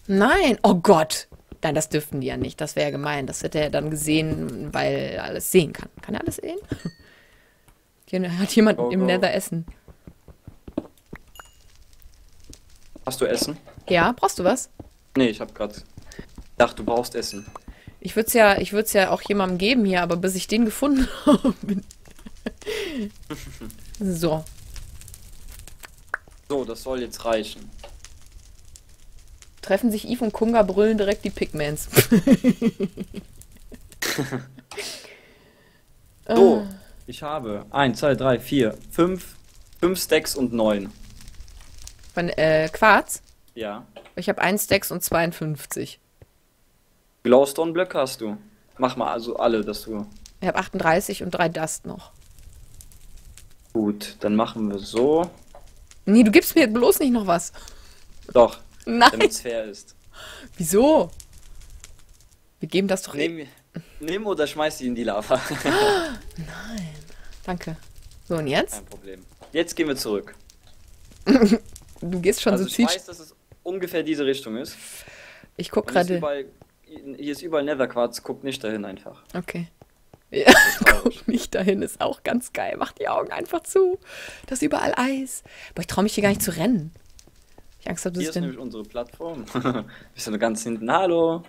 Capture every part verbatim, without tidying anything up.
Nein, oh Gott. Nein, das dürften die ja nicht. Das wäre ja gemein. Das hätte er dann gesehen, weil er alles sehen kann. Kann er alles sehen? Hier hat jemand Go, im go. Nether Essen. Hast du Essen? Ja, brauchst du was? Nee, ich hab grad gedacht, du brauchst Essen. Ich würde es ja, ich würde es ja auch jemandem geben hier, aber bis ich den gefunden habe. bin- So. So, das soll jetzt reichen. Treffen sich Eve und Kunga, brüllen direkt die Pigmans. So, ich habe eins, zwei, drei, vier, fünf, fünf Stacks und neun. Von äh, Quarz. Ja. Ich habe ein Stacks und zweiundfünfzig. Glowstone-Blöcke hast du. Mach mal also alle, dass du... Ich habe achtunddreißig und drei Dust noch. Gut, dann machen wir so. Nee, du gibst mir bloß nicht noch was. Doch, Nein. damit es fair ist. Wieso? Wir geben das doch eh. Nimm, nimm oder schmeiß die in die Lava. Danke. So, und jetzt? Kein Problem. Jetzt gehen wir zurück. Du gehst schon Also so ich ziel... weiß, dass es ungefähr diese Richtung ist. Ich guck Und hier ist gerade... überall, hier ist überall Netherquarz, guck nicht dahin einfach. Okay. Ja, traurig. guck nicht dahin, ist auch ganz geil. Mach die Augen einfach zu. Da ist überall Eis. Aber ich traue mich hier gar nicht zu rennen. Ich hab Angst, dass Hier das ist denn... nämlich unsere Plattform. Wir sind ganz hinten. Hallo.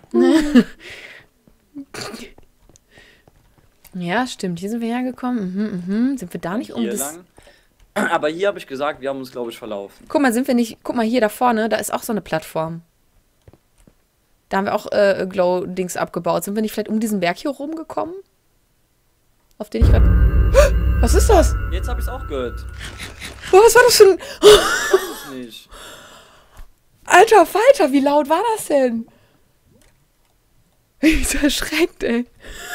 Ja, stimmt. Hier sind wir hergekommen. Mhm, mhm. Sind wir da nicht um Hier das... lang. Aber hier habe ich gesagt, wir haben uns, glaube ich, verlaufen. Guck mal, sind wir nicht... Guck mal, hier da vorne, da ist auch so eine Plattform. Da haben wir auch äh, Glow-Dings abgebaut. Sind wir nicht vielleicht um diesen Berg hier rumgekommen? Auf den ich gerade... Was ist das? Jetzt habe ich es auch gehört. Oh, was war das für ein... Ich weiß es nicht. Alter Falter, wie laut war das denn? Ich bin so erschreckt, ey.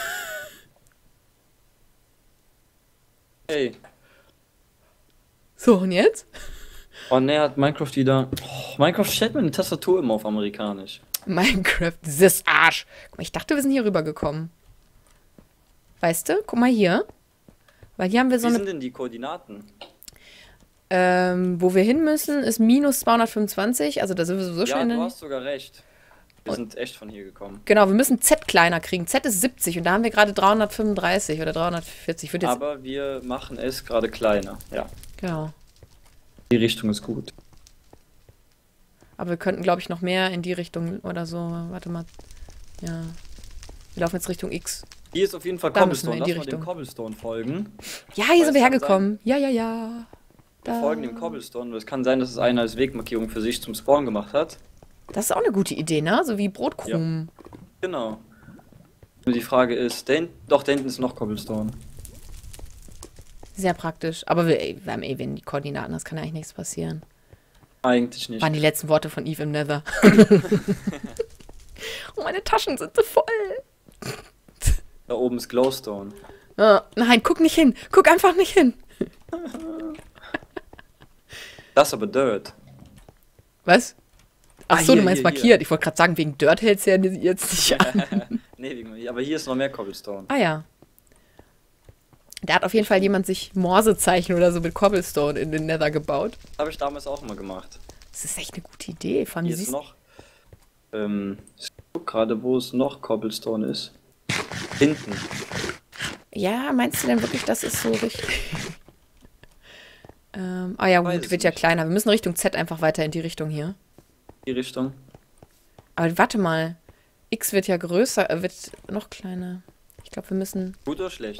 Hey. So, und jetzt? Oh ne, hat Minecraft wieder... Oh, Minecraft stellt mir eine Tastatur immer auf amerikanisch. Minecraft, dieses Arsch. Guck mal, ich dachte, wir sind hier rübergekommen. Weißt du? Guck mal hier. Weil hier haben wir so Wie eine... sind denn die Koordinaten? Ähm, wo wir hin müssen, ist minus zweihundertfünfundzwanzig. Also da sind wir sowieso schon Ja, in du der... hast sogar recht. Wir sind echt von hier gekommen. Genau, wir müssen Z kleiner kriegen. Z ist siebzig und da haben wir gerade dreihundertfünfunddreißig oder dreihundertvierzig. Ich würde jetzt... Aber wir machen es gerade kleiner. Ja, Genau. die Richtung ist gut. Aber wir könnten, glaube ich, noch mehr in die Richtung oder so. Warte mal. Ja. Wir laufen jetzt Richtung X. Hier ist auf jeden Fall Da müssen wir Cobblestone. in die Lass mal dem Richtung. Cobblestone folgen. Ja, hier Weiß sind wir kann hergekommen. Ja, ja, ja. Wir Da. folgen dem Cobblestone. Es kann sein, dass es einer als Wegmarkierung für sich zum Spawn gemacht hat. Das ist auch eine gute Idee, ne? So wie Brotkrumen. Genau. Nur die Frage ist, da hinten, doch, da hinten ist noch Cobblestone. Sehr praktisch. Aber wir, ey, wir haben eh, wenn die Koordinaten, das kann ja eigentlich nichts passieren. Eigentlich nicht. Waren die letzten Worte von Eve im Nether. Oh, meine Taschen sind so voll. Da oben ist Glowstone. Ah, nein, guck nicht hin. Guck einfach nicht hin. Das ist aber Dirt. Was? Ach Ah, so, hier, du meinst hier, markiert. Ich wollte gerade sagen, wegen Dirt hält's ja jetzt nicht an. Nee, wegen- aber hier ist noch mehr Cobblestone. Ah ja. Da hat auf jeden Fall jemand sich Morsezeichen oder so mit Cobblestone in den Nether gebaut. Habe ich damals auch immer gemacht. Das ist echt eine gute Idee. Vor allem, Hier du ist siehst, noch. Ähm, ich guck gerade, wo es noch Cobblestone ist. Hinten. ja, meinst du denn wirklich, das ist so richtig? ähm, ah ja, Weiß gut, es wird ja nicht. kleiner. Wir müssen Richtung Z einfach weiter in die Richtung hier. Die Richtung. Aber warte mal. X wird ja größer, äh, wird noch kleiner. Ich glaube, wir müssen. Gut oder schlecht?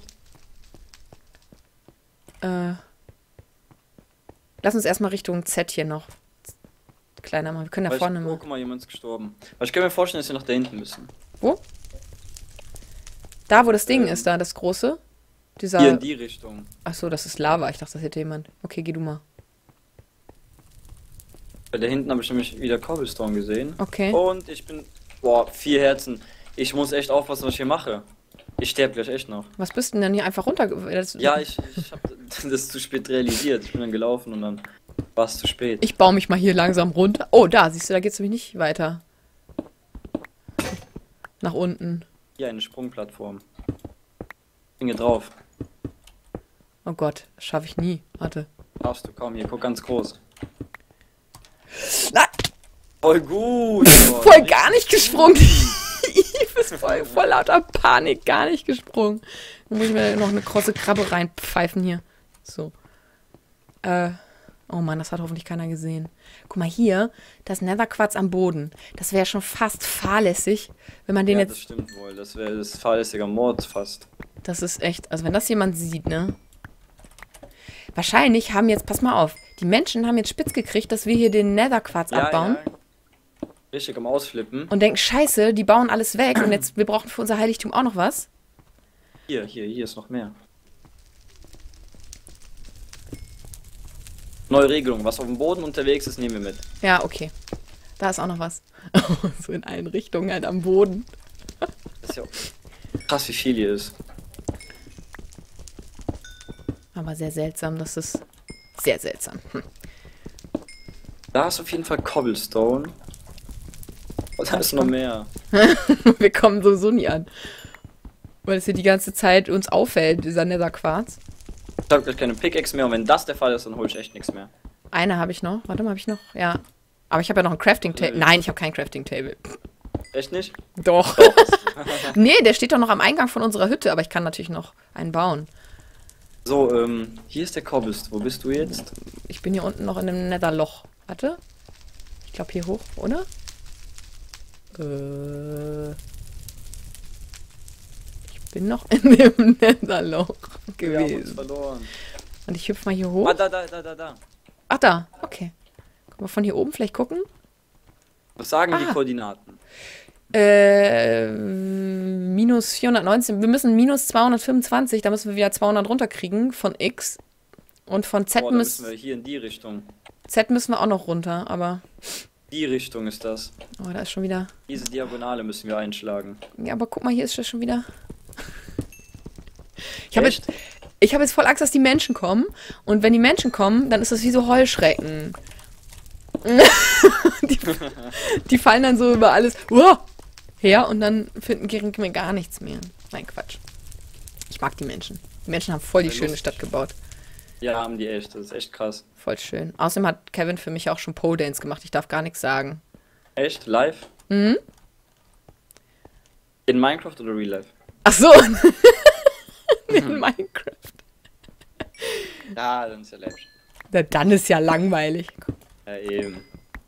Äh, lass uns erstmal Richtung Z hier noch kleiner machen. Wir können da Weil vorne ich, mal. oh, guck mal, jemand ist gestorben. Aber ich kann mir vorstellen, dass wir nach da hinten müssen. Wo? Da, wo das Ding Ähm, ist, da, das große. Hier Dieser. in die Richtung. Achso, das ist Lava. Ich dachte, das hätte jemand. Okay, geh du mal. Weil da hinten habe ich nämlich wieder Cobblestone gesehen. Okay. Und ich bin. Boah, vier Herzen. Ich muss echt aufpassen, was ich hier mache. Ich sterbe gleich echt noch. Was bist du denn hier einfach runter? Das, Ja, ich, ich habe das zu spät realisiert. Ich bin dann gelaufen und dann war es zu spät. Ich baue mich mal hier langsam runter. Oh, da, siehst du, da geht's nämlich nicht weiter. Nach unten. Hier eine Sprungplattform. Dinge drauf. Oh Gott, das schaffe ich nie. Warte. Darfst du, komm hier, guck ganz groß. Nein! Voll gut. Boah, Voll gar nicht gesprungen. Eve ist voll, voll lauter Panik gar nicht gesprungen. Dann muss ich mir noch eine krosse Krabbe reinpfeifen hier. So. Äh. Oh Mann, das hat hoffentlich keiner gesehen. Guck mal hier, das Netherquarz am Boden. Das wäre schon fast fahrlässig, wenn man den Ja, jetzt... das stimmt wohl. Das wäre das fahrlässiger Mord fast. Das ist echt... Also wenn das jemand sieht, ne? Wahrscheinlich haben jetzt... Pass mal auf. Die Menschen haben jetzt spitz gekriegt, dass wir hier den Netherquarz Ja, abbauen. ja. Richtig am Ausflippen. Und denken, scheiße, die bauen alles weg. Und jetzt, wir brauchen für unser Heiligtum auch noch was. Hier, hier, hier ist noch mehr. Neue Regelung. Was auf dem Boden unterwegs ist, nehmen wir mit. Ja, okay. Da ist auch noch was. So in allen Richtungen halt am Boden. Das ist ja auch krass, wie viel hier ist. Aber sehr seltsam, das ist sehr seltsam. Hm. Da ist auf jeden Fall Cobblestone. Und da ist noch mehr. Wir kommen sowieso nie an. Weil es hier die ganze Zeit uns auffällt, dieser Netherquarz. Ich habe gleich keine Pickaxe mehr und wenn das der Fall ist, dann hole ich echt nichts mehr. Eine habe ich noch. Warte mal, habe ich noch? Ja. Aber ich habe ja noch ein Crafting Table. Nein, ich habe kein Crafting Table. Echt nicht? Doch. Nee, der steht doch noch am Eingang von unserer Hütte, aber ich kann natürlich noch einen bauen. So, ähm, hier ist der Cobblestone. Wo bist du jetzt? Ich bin hier unten noch in einem Netherloch. Warte. Ich glaube hier hoch, oder? Äh. Ich bin noch in dem Netherloch Wir haben uns gewesen. verloren. Und ich hüpfe mal hier hoch. Ah, da, da, da, da, da. Ach, da. Okay. Können wir von hier oben vielleicht gucken? Was sagen die Ah. Koordinaten? Äh, minus vierhundertneunzehn. Wir müssen minus zweihundertfünfundzwanzig. Da müssen wir wieder zweihundert runterkriegen von X. Und von Z, Oh, da müssen, müssen wir hier in die Richtung. Z müssen wir auch noch runter. Aber, Die Richtung ist das. oh, da ist schon wieder... Diese Diagonale müssen wir einschlagen. Ja, aber guck mal, hier ist das schon wieder... Ich habe Echt? jetzt, ich hab jetzt voll Angst, dass die Menschen kommen. Und wenn die Menschen kommen, dann ist das wie so Heuschrecken. die, die fallen dann so über alles uah, her und dann finden kriegen wir gar nichts mehr. Nein, Quatsch. Ich mag die Menschen. Die Menschen haben voll die Sehr schöne lustig. Stadt gebaut. Ja, haben die echt. Das ist echt krass. Voll schön. Außerdem hat Kevin für mich auch schon Pole Dance gemacht. Ich darf gar nichts sagen. Echt? Live? Mhm. In Minecraft oder Real Life? Ach so. In Minecraft. Ja, dann ist ja läppisch. Na, dann ist ja langweilig. Ja, eben.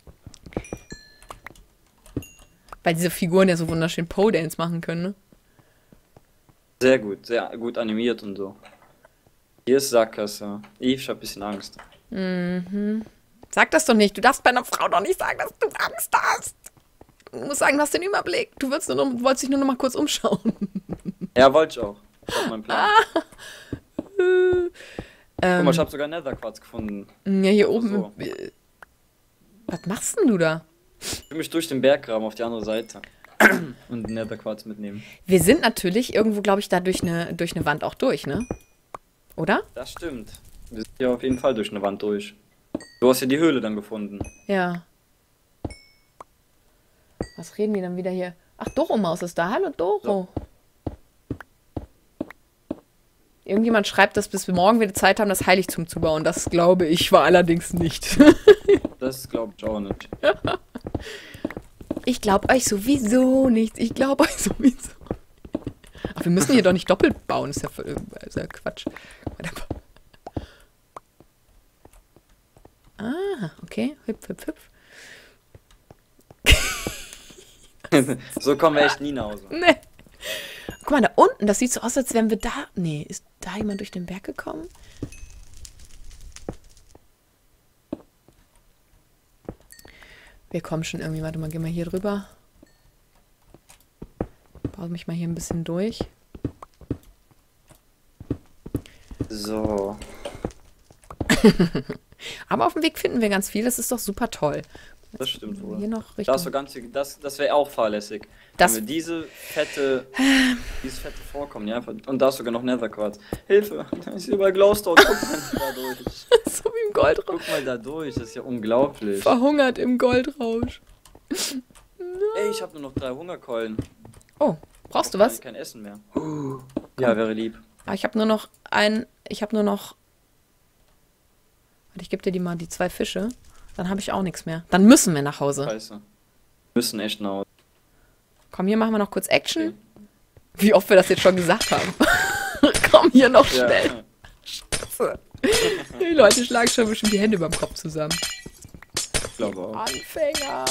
Weil diese Figuren ja so wunderschön Pole Dance machen können, ne? Sehr gut, sehr gut animiert und so. Hier ist Sackgasse. Ich hab ein bisschen Angst. Mhm. Sag das doch nicht. Du darfst bei einer Frau doch nicht sagen, dass du Angst hast. Du musst sagen, du hast den Überblick. Du willst nur noch, wolltest dich nur noch mal kurz umschauen. Ja, wollte ich auch. Das war mein Plan. Guck Ähm, mal, ich hab sogar Netherquarz gefunden. ja, hier oben. so. äh, Was machst denn du da? Ich will mich durch den Berggraben auf die andere Seite. Und Netherquarz mitnehmen. Wir sind natürlich irgendwo, glaube ich, da durch eine, durch eine Wand auch durch, ne? Oder? Das stimmt. Wir sind ja auf jeden Fall durch eine Wand durch. Du hast ja die Höhle dann gefunden. Ja. Was reden die dann wieder hier? Ach, Doro-Maus ist da. Hallo, Doro. Irgendjemand schreibt, dass bis wir morgen wieder Zeit haben, das Heiligtum zu bauen. Das glaube ich war allerdings nicht. Das glaube ich auch nicht. Ich glaube euch sowieso nichts. Ich glaube euch sowieso. Ach, wir müssen hier doch nicht doppelt bauen. Ist ja, voll, ist ja Quatsch. Ah, okay. Hüpf, hüpf, hüpf. So kommen wir echt nie nach Hause. Nee. Guck mal, da unten, das sieht so aus, als wären wir da... Nee, ist da jemand durch den Berg gekommen? Wir kommen schon irgendwie. Warte mal, gehen wir hier drüber. Baue mich mal hier ein bisschen durch. So. Aber auf dem Weg finden wir ganz viel. Das ist doch super toll. Das stimmt wohl. Hier noch Das, Richtung... so ganz, das, das wäre auch fahrlässig. Das- Wenn wir diese fette, dieses fette Vorkommen, ja, einfach, und da ist sogar noch Netherquarz. Hilfe, da ist überall Glowstone, guck mal da durch. so wie im Goldrausch. Guck mal da durch, das ist ja unglaublich. Verhungert im Goldrausch. Ey, ich habe nur noch drei Hungerkeulen. Oh, brauchst du Kein- was? Kein Essen mehr. Ja, wäre lieb. Ah, ich habe nur noch ein... Ich habe nur noch... Warte, ich gebe dir die mal, die zwei Fische. Dann habe ich auch nichts mehr. Dann müssen wir nach Hause. Scheiße. Wir müssen echt nach Hause. Komm, hier machen wir noch kurz Action. Wie oft wir das jetzt schon gesagt haben. Komm, hier noch schnell. Ja. Scheiße. Die Leute schlagen schon bestimmt die Hände überm Kopf zusammen. Ich glaube auch. Anfänger.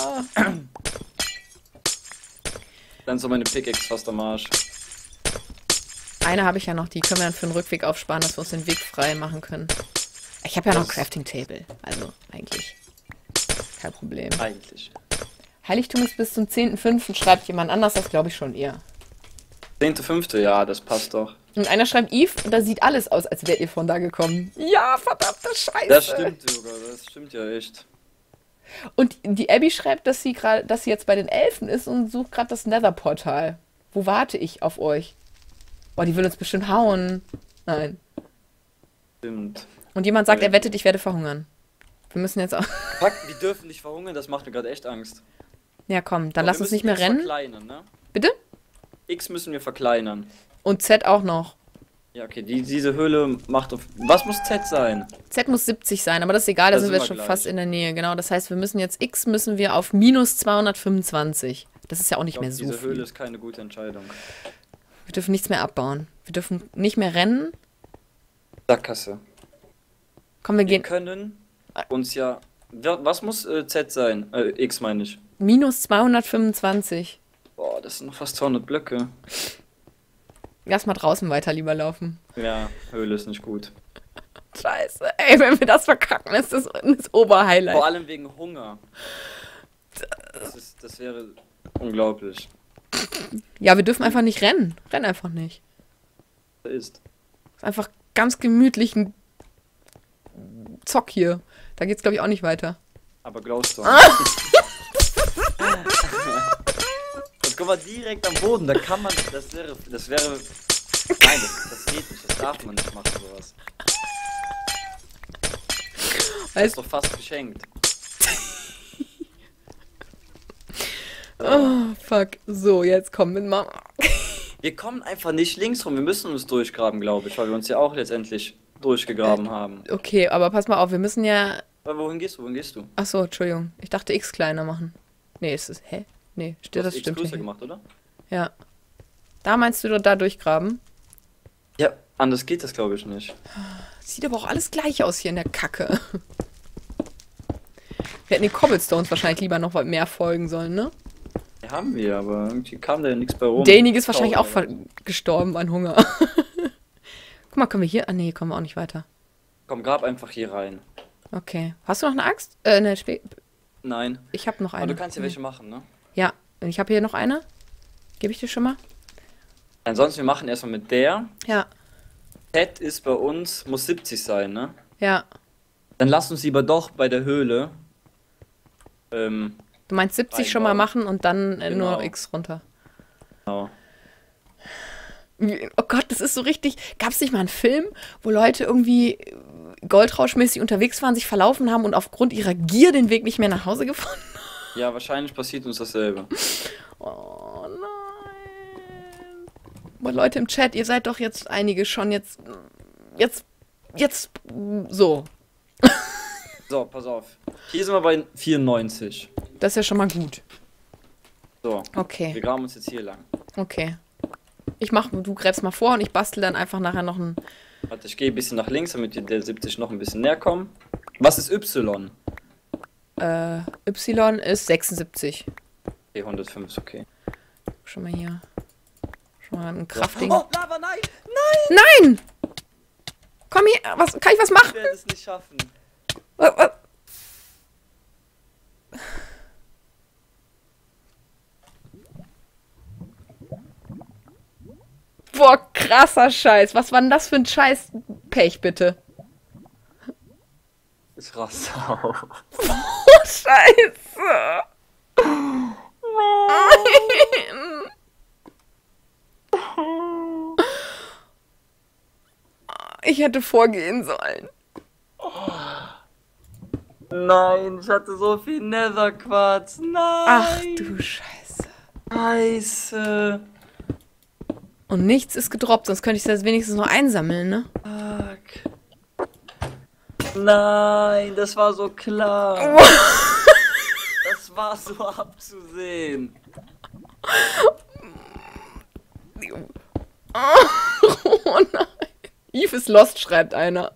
Dann ist so meine Pickaxe fast am Arsch. Eine habe ich ja noch, die können wir dann für den Rückweg aufsparen, dass wir uns den Weg frei machen können. Ich habe ja noch ein Crafting Table. Also, eigentlich. Kein Problem. Eigentlich. Heiligtum ist bis zum zehnten fünften schreibt jemand anders, das glaube ich schon eher. zehnter fünfter Ja, das passt doch. Und einer schreibt Eve, und da sieht alles aus, als wärt ihr von da gekommen. Ja, verdammte Scheiße. Das stimmt sogar, das stimmt ja echt. Und die Abby schreibt, dass sie gerade, dass sie jetzt bei den Elfen ist und sucht gerade das Nether-Portal. Wo warte ich auf euch? Boah, die will uns bestimmt hauen. Nein. Stimmt. Und jemand sagt, er wettet, ich werde verhungern. Wir müssen jetzt auch... Fuck, wir dürfen nicht verhungern, das macht mir gerade echt Angst. Ja, komm, dann Aber lass wir uns müssen nicht mehr X rennen. Verkleinern, ne? Bitte? X müssen wir verkleinern. Und Z auch noch. Ja, okay, die, diese Höhle macht auf... Was muss Z sein? Z muss siebzig sein, aber das ist egal, da Da sind sind wir wir schon gleich. fast in der Nähe. Genau, das heißt, wir müssen jetzt X müssen wir auf minus zweihundertfünfundzwanzig. Das ist ja auch Ich nicht glaub, mehr so diese Höhle viel. ist keine gute Entscheidung. Wir dürfen nichts mehr abbauen. Wir dürfen nicht mehr rennen. Sackgasse. Komm, wir Wir gehen können uns ja... Wer- Was muss äh, Z sein? Äh, X meine ich. minus zweihundertfünfundzwanzig. Boah, das sind noch fast zweihundert Blöcke. Lass mal draußen weiter lieber laufen. Ja, Höhle ist nicht gut. Scheiße, ey, wenn wir das verkacken, ist das das Oberhighlight. Vor allem wegen Hunger. Das, ist, das wäre unglaublich. Ja, wir dürfen einfach nicht rennen. Renn einfach nicht. Das ist. Ist einfach ganz gemütlichen Zock hier. Da geht's, glaube ich, auch nicht weiter. Aber Glowstone. Jetzt kommen wir direkt am Boden. Da kann man. Das wäre. Das wäre. Nein, das, das geht nicht. Das darf man nicht machen, sowas. Das Weißt ist doch fast geschenkt. Oh, fuck. So, jetzt kommen wir mal. Wir kommen einfach nicht links rum. Wir müssen uns durchgraben, glaube ich, weil wir uns ja auch letztendlich durchgegraben haben. Okay, aber pass mal auf, wir müssen ja. Aber wohin gehst du? Wohin gehst du? Ach so, Entschuldigung. Ich dachte X kleiner machen. Nee, ist es. Hä? Nee, Du steht, hast das X stimmt größer nicht. gemacht, oder? Ja. Da meinst du doch da durchgraben? Ja, anders geht das, glaube ich, nicht. Sieht aber auch alles gleich aus hier in der Kacke. Wir hätten die Cobblestones wahrscheinlich lieber noch mehr folgen sollen, ne? Ja, haben wir, aber irgendwie kam da ja nichts bei rum. Derjenige ist wahrscheinlich auch Traurig, ver- gestorben an Hunger. Guck mal, können wir hier... Ah, nee, kommen wir auch nicht weiter. Komm, grab einfach hier rein. Okay. Hast du noch eine Axt? Äh, eine Spe Nein. Ich habe noch eine. Aber du kannst ja Nee. welche machen, ne? Ja, und ich habe hier noch eine. Gebe ich dir schon mal? Ansonsten, wir machen erstmal mit der. Ja, Z ist bei uns, muss siebzig sein, ne? ja. Dann lass uns lieber doch bei der Höhle. Ähm, Du meinst siebzig schon mal Einbauen. machen und dann äh, nur Genau. X runter. genau. Wie- Oh Gott, das ist so richtig. Gab es nicht mal einen Film, wo Leute irgendwie goldrauschmäßig unterwegs waren, sich verlaufen haben und aufgrund ihrer Gier den Weg nicht mehr nach Hause gefunden haben? Ja, wahrscheinlich passiert uns dasselbe. Oh nein. Aber Leute im Chat, ihr seid doch jetzt einige schon jetzt. Jetzt. Jetzt. So. So, pass auf. Hier sind wir bei vierundneunzig. Das ist ja schon mal gut. So, wir Okay. graben uns jetzt hier lang. Okay. Ich mach, du gräbst mal vor und ich bastel dann einfach nachher noch ein. Warte, ich gehe ein bisschen nach links, damit wir der siebzig noch ein bisschen näher kommen. Was ist Y? Äh, Y ist sechsundsiebzig. Okay, hundertfünf ist okay. Schon mal hier. Schon mal ein So. Kraftding. Oh, Lava, nein! Nein! Komm hier, was, kann ich was Ich machen? werde es nicht schaffen. Was, was? Boah, krasser Scheiß. Was war denn das für ein Scheiß-Pech, bitte? Ich raste auf. Oh, Scheiße. Nein. Ich hätte vorgehen sollen. Nein, ich hatte so viel Netherquarz. Nein! Ach du Scheiße. Scheiße. Und nichts ist gedroppt, sonst könnte ich das wenigstens noch einsammeln, ne? Fuck. Nein, das war so klar. Das war so abzusehen. Oh nein. Eve ist lost, schreibt einer.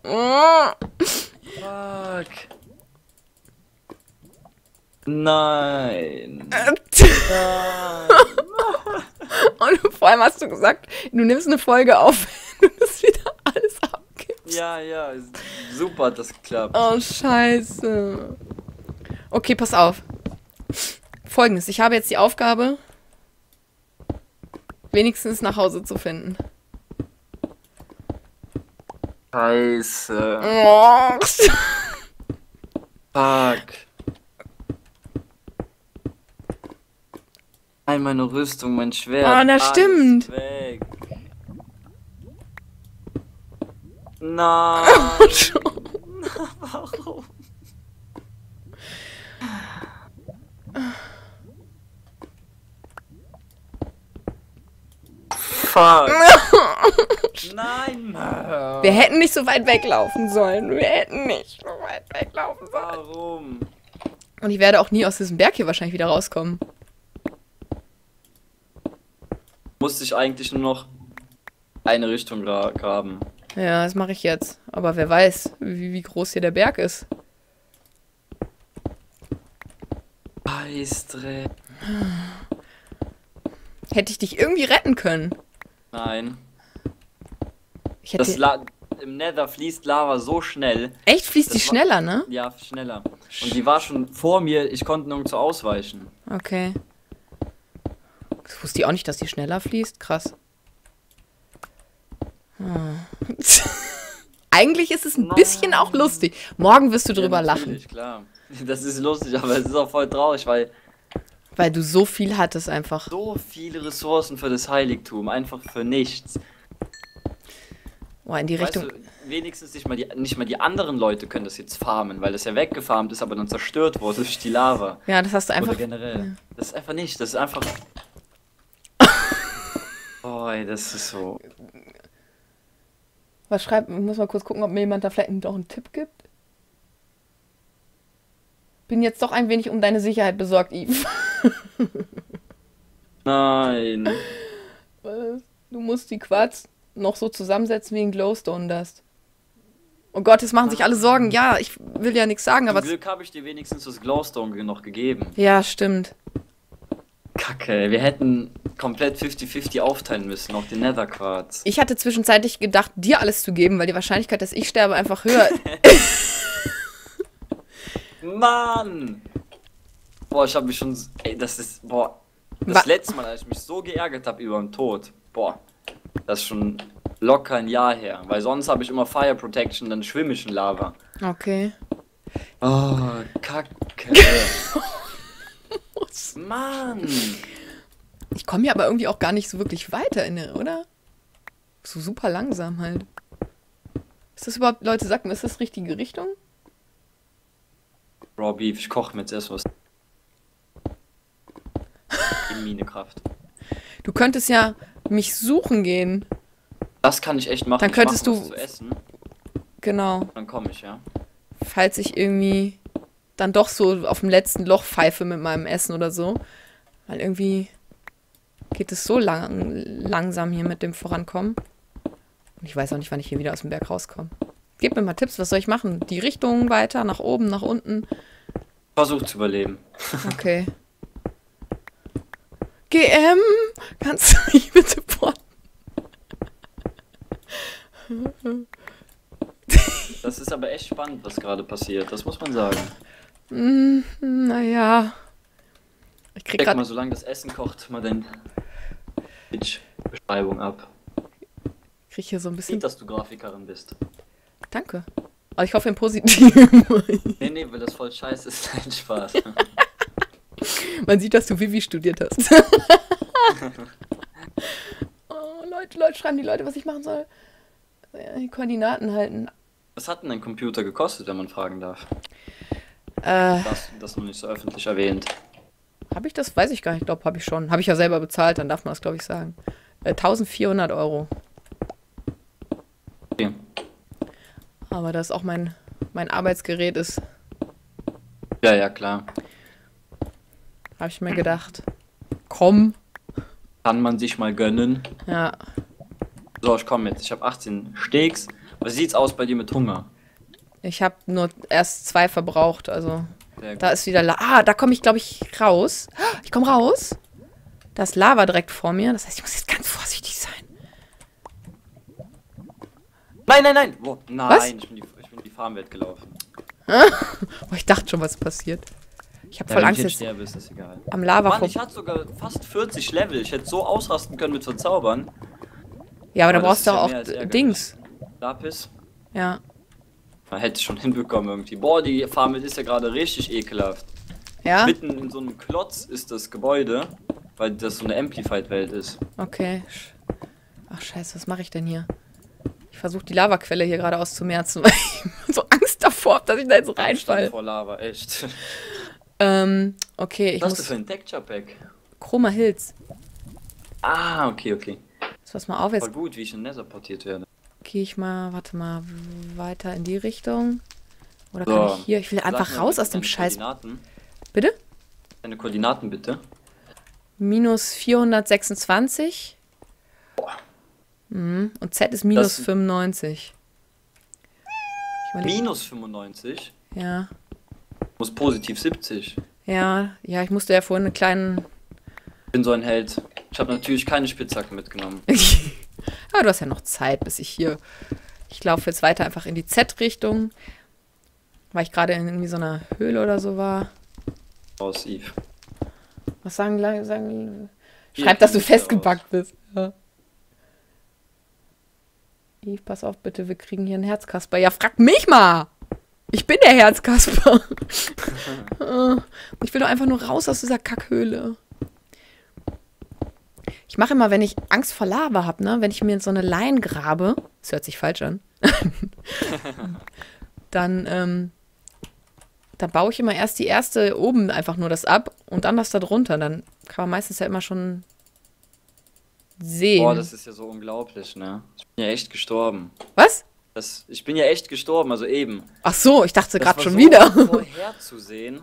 Fuck. Nein. Nein. Und vor allem hast du gesagt, du nimmst eine Folge auf, wenn du das wieder alles abgibst. Ja, ja, super hat das geklappt. Oh, scheiße. Okay, pass auf. Folgendes, ich habe jetzt die Aufgabe, wenigstens nach Hause zu finden. Scheiße. Oh. Fuck. Nein, meine Rüstung, mein Schwert. Oh, das stimmt. Weg. Nein. Warum? Fuck. Nein. Wir hätten nicht so weit weglaufen sollen. Wir hätten nicht so weit weglaufen sollen. Warum? Und ich werde auch nie aus diesem Berg hier wahrscheinlich wieder rauskommen. Musste ich eigentlich nur noch eine Richtung gra graben. Ja, das mache ich jetzt. Aber wer weiß, wie, wie groß hier der Berg ist. Scheißdreck. Hätte ich dich irgendwie retten können. Nein. Ich hätte Das La Im Nether fließt Lava so schnell. Echt? Fließt Das die war- schneller, ne? Ja, schneller. Und die war schon vor mir, ich konnte nirgendwo ausweichen. Okay. Das wusste ich auch nicht, dass die schneller fließt. Krass. Hm. Eigentlich ist es ein bisschen auch lustig. Morgen wirst du drüber Ja, lachen. natürlich, klar. Das ist lustig, aber es ist auch voll traurig, weil Weil du so viel hattest einfach. so viele Ressourcen für das Heiligtum, einfach für nichts. Oh, in die Weißt Richtung. du, wenigstens nicht mal, die, nicht mal die anderen Leute können das jetzt farmen, weil das ja weggefarmt ist, aber dann zerstört wurde durch die Lava. Ja, das hast du einfach. Oder generell. Das ist einfach nicht, das ist einfach... Boah, das ist so... Was schreibt? Ich muss mal kurz gucken, ob mir jemand da vielleicht noch einen Tipp gibt. Bin jetzt doch ein wenig um deine Sicherheit besorgt, Eve. Nein. Du musst die Quarz noch so zusammensetzen wie ein Glowstone Dust. Oh Gott, jetzt machen sich alle Sorgen. Ja, ich will ja nichts sagen, Zum aber... Glück habe ich dir wenigstens das Glowstone noch gegeben. Ja, stimmt. Kacke, wir hätten komplett fünfzig fünfzig aufteilen müssen auf den Netherquarz. Ich hatte zwischenzeitlich gedacht, dir alles zu geben, weil die Wahrscheinlichkeit, dass ich sterbe, einfach höher. Mann! Boah, ich habe mich schon... Ey, das ist... Boah. Das Wa- letzte Mal, als ich mich so geärgert habe über den Tod. Boah. Das ist schon locker ein Jahr her. Weil sonst habe ich immer Fire Protection, dann schwimme ich in Lava. Okay. Oh, Kacke. Mann! Ich komme ja aber irgendwie auch gar nicht so wirklich weiter, in der, oder? So super langsam halt. Ist das überhaupt, Leute, sagt mir, ist das richtige Richtung? Raw Beef, ich koche mir jetzt erst was. In Minekraft. Du könntest ja mich suchen gehen. Das kann ich echt machen. Dann Ich könntest mach du- was zu essen. Genau. Dann komme ich, ja. Falls ich irgendwie dann doch so auf dem letzten Loch pfeife mit meinem Essen oder so. Weil irgendwie geht es so lang, langsam hier mit dem Vorankommen. Und ich weiß auch nicht, wann ich hier wieder aus dem Berg rauskomme. Gib mir mal Tipps, was soll ich machen? Die Richtung weiter, nach oben, nach unten? Versuch zu überleben. Okay. G M, kannst du mich bitte porten? Das ist aber echt spannend, was gerade passiert. Das muss man sagen. Hm, naja. Ich krieg Check grad... mal, solange das Essen kocht, mal deine Twitch-Beschreibung ab. krieg hier so ein bisschen... Sieht, dass du Grafikerin bist. Danke. Aber ich hoffe im Positiven. Nee, nee, weil das voll scheiße ist. Nein, Spaß. Man sieht, dass du Vivi studiert hast. Oh, Leute, Leute, schreiben die Leute, was ich machen soll. Ja, die Koordinaten halten. Was hat denn dein Computer gekostet, wenn man fragen darf? Äh, Das, das noch nicht so öffentlich erwähnt. habe ich das? Weiß ich gar nicht. Ich glaube, habe ich schon. Habe ich ja selber bezahlt, dann darf man das, glaube ich, sagen. Äh, eintausendvierhundert Euro. Okay. Aber da ist auch mein mein Arbeitsgerät ist. Ja, ja, klar. Habe ich mir gedacht. Komm. Kann man sich mal gönnen. Ja. So, ich komme jetzt. Ich habe achtzehn Steaks. Wie sieht's aus bei dir mit Hunger? Ich habe nur erst zwei verbraucht, also. Sehr gut. Da ist wieder La Ah, da komme ich, glaube ich, raus. Ich komme raus. Da ist Lava direkt vor mir. Das heißt, ich muss jetzt ganz vorsichtig sein. Nein, nein, nein! Wo? Nein, Was? ich bin die, ich bin die Farmwelt gelaufen. Oh, ich dachte schon, was passiert. Ich habe Ja, voll wenn Angst ich jetzt jetzt sterbe, ist das egal. am Lava Mann, vor. ich hatte sogar fast vierzig Level. Ich hätte so ausrasten können mit Verzaubern. Ja, aber da Aber das brauchst du ist ja auch mehr als ärgerlich. Dings. Lapis. Ja. Man hätte es schon hinbekommen irgendwie. Boah, die Farmwelt ist ja gerade richtig ekelhaft. Ja? Mitten in so einem Klotz ist das Gebäude, weil das so eine Amplified-Welt ist. Okay. Ach scheiße, was mache ich denn hier? Ich versuche die Lavaquelle hier gerade auszumerzen, weil ich so Angst davor habe, dass ich da jetzt reinfalle. Vor Lava, echt. Ähm, okay, ich Was ist das muss... für ein Texture-Pack? Chroma Hills. Ah, okay, okay. Jetzt pass mal auf, jetzt Voll gut, wie ich in Nether portiert werde. gehe ich mal, warte mal, weiter in die Richtung. Oder So. kann ich hier... Ich will Sag einfach mir raus bitte aus dem deine Scheiß... Koordinaten. Bitte? Deine Koordinaten bitte. Minus vierhundertsechsundzwanzig. Boah. Mhm. Und Z ist minus Das- fünfundneunzig. Ich meine, Minus fünfundneunzig. ja. Muss positiv siebzig. Ja, ja, ich musste ja vorhin einen kleinen... Ich bin so ein Held. Ich habe natürlich keine Spitzhacke mitgenommen. Aber du hast ja noch Zeit, bis ich hier... Ich laufe jetzt weiter einfach in die Z-Richtung. Weil ich gerade in irgendwie so einer Höhle oder so war. Aus Eve. Was sagen... sagen Hier, Schreib, dass du hier ist er festgebackt bist. Ja. Eve, pass auf bitte, wir kriegen hier einen Herzkasper. Ja, frag mich mal! Ich bin der Herzkasper. Ich will doch einfach nur raus aus dieser Kackhöhle. Ich mache immer, wenn ich Angst vor Lava habe, ne, wenn ich mir so eine Line grabe, das hört sich falsch an, dann, ähm, dann baue ich immer erst die erste oben einfach nur das ab und dann das da drunter. Dann kann man meistens ja immer schon sehen. Boah, das ist ja so unglaublich, ne? Ich bin ja echt gestorben. Was? Das, ich bin ja echt gestorben, also eben. Ach so, ich dachte Das gerade war schon so wieder. vorherzusehen.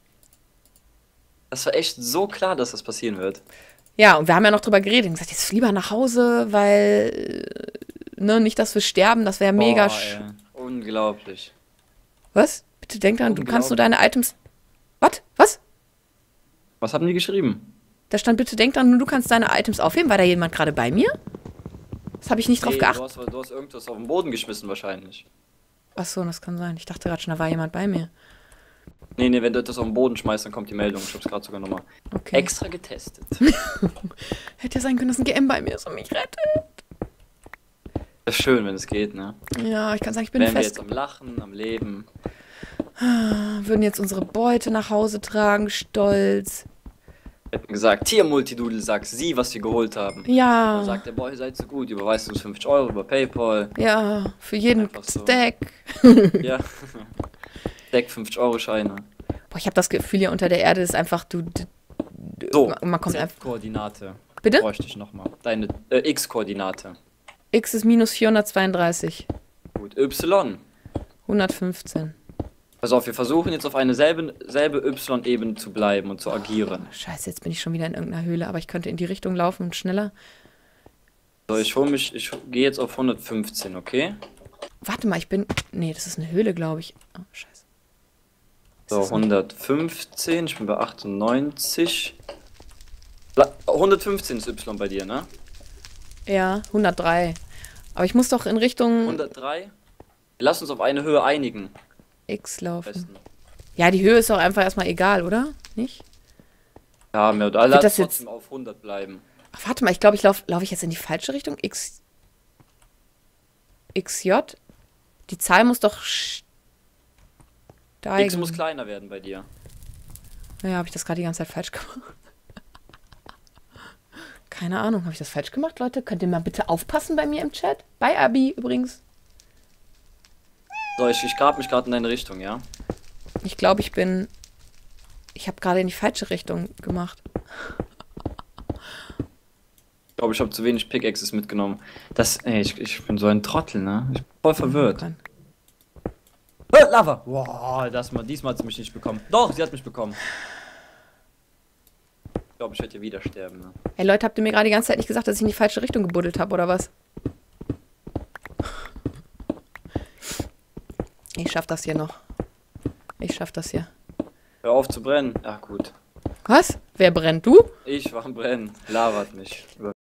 Das war echt so klar, dass das passieren wird. Ja, und wir haben ja noch drüber geredet und gesagt, jetzt lieber nach Hause, weil, äh, ne, nicht, dass wir sterben, das wäre mega. Boah, sch- ey. Unglaublich. Was? Bitte denk dran, du kannst nur deine Items. Was? Was? Was haben die geschrieben? Da stand, bitte denk dran, nur du kannst deine Items aufheben. War da jemand gerade bei mir? Das habe ich nicht drauf Nee, geachtet. du hast, du hast irgendwas auf den Boden geschmissen wahrscheinlich. Ach so, das kann sein. Ich dachte gerade schon, da war jemand bei mir. Nee, nee, wenn du das auf den Boden schmeißt, dann kommt die Meldung. Ich hab's gerade sogar nochmal Okay. extra getestet. Hätte ja sein können, dass ein G M bei mir ist und mich rettet. Das ist schön, wenn es geht, ne? Ja, ich kann sagen, ich bin Wären wir fest. jetzt am Lachen, am Leben. Würden jetzt unsere Beute nach Hause tragen, stolz. Hätten gesagt, hier Multidoodle, sag sie, was wir geholt haben. Ja. Dann sagt der, boah, ihr seid so gut, überweist uns fünfzig Euro über Paypal. Ja, für jeden Einfach so. Stack. Ja. Deck fünfzig Euro Scheine. Boah, ich habe das Gefühl, hier unter der Erde ist einfach, du, du So, man, man kommt einfach. Z-Koordinate. Bitte? Bräuchte ich nochmal. Deine äh, X-Koordinate. X ist minus vierhundertzweiunddreißig. Gut, Y. hundertfünfzehn. Pass auf, wir versuchen jetzt auf eine selbe, selbe Y-Ebene zu bleiben und zu agieren. Scheiße, jetzt bin ich schon wieder in irgendeiner Höhle, aber ich könnte in die Richtung laufen und schneller. So, ich hole mich, ich gehe jetzt auf hundertfünfzehn, okay? Warte mal, ich bin. Nee, das ist eine Höhle, glaube ich. Oh, scheiße. So, Das ist ein- hundertfünfzehn, ich bin bei achtundneunzig. La- hundertfünfzehn ist Y bei dir, ne? Ja, hundertdrei. Aber ich muss doch in Richtung hundertdrei? Lass uns auf eine Höhe einigen. X laufen. Besten. Ja, die Höhe ist doch einfach erstmal egal, oder? Nicht? Ja, mehr oder lass das trotzdem auf hundert bleiben. Ach, warte mal, ich glaube, ich laufe lauf ich jetzt in die falsche Richtung. X. X J? Die Zahl muss doch steigen. X muss kleiner werden bei dir. Ja, habe ich das gerade die ganze Zeit falsch gemacht? Keine Ahnung, habe ich das falsch gemacht, Leute? Könnt ihr mal bitte aufpassen bei mir im Chat? Bei Abi übrigens. So, ich, ich grab mich gerade in deine Richtung, ja? Ich glaube, ich bin... Ich habe gerade in die falsche Richtung gemacht. Ich glaube, ich habe zu wenig Pickaxes mitgenommen. Das, ey, ich, ich bin so ein Trottel, ne? Ich bin voll verwirrt. Äh, Lava! Wow, das mal, diesmal hat sie mich nicht bekommen. Doch, sie hat mich bekommen. Ich glaube, ich werde hier wieder sterben. Ne? Hey Leute, habt ihr mir gerade die ganze Zeit nicht gesagt, dass ich in die falsche Richtung gebuddelt habe, oder was? Ich schaff das hier noch. Ich schaff das hier. Hör auf zu brennen. Ach gut. Was? Wer brennt? Du? Ich war am Brennen. Lava hat mich.